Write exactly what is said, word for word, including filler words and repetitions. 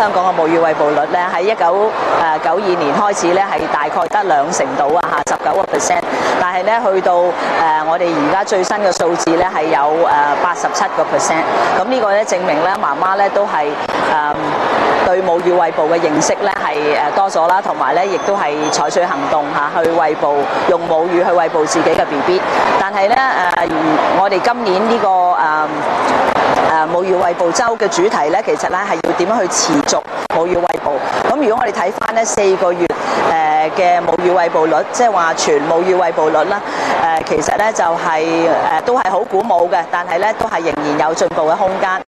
香港嘅母乳餵哺率咧，喺一九誒九二年開始咧係大概得兩成度啊嚇，十九個 percent。但係咧去到誒我哋而家最新嘅數字咧係有誒八十七個 percent。咁呢個咧證明咧媽媽咧都係誒對母乳餵哺嘅認識咧係誒多咗啦，同埋咧亦都係採取行動嚇去餵哺，用母乳去餵哺自己嘅 B B。但係咧誒，我哋今年呢個誒誒母乳餵哺週嘅主題咧，其實咧係要點樣去持續母乳餵哺。咁如果我哋睇翻呢四個月誒嘅母乳餵哺率，即係話全母乳餵哺率啦，誒其實咧就係誒都係好鼓舞嘅，但係咧都係仍然有進步嘅空間。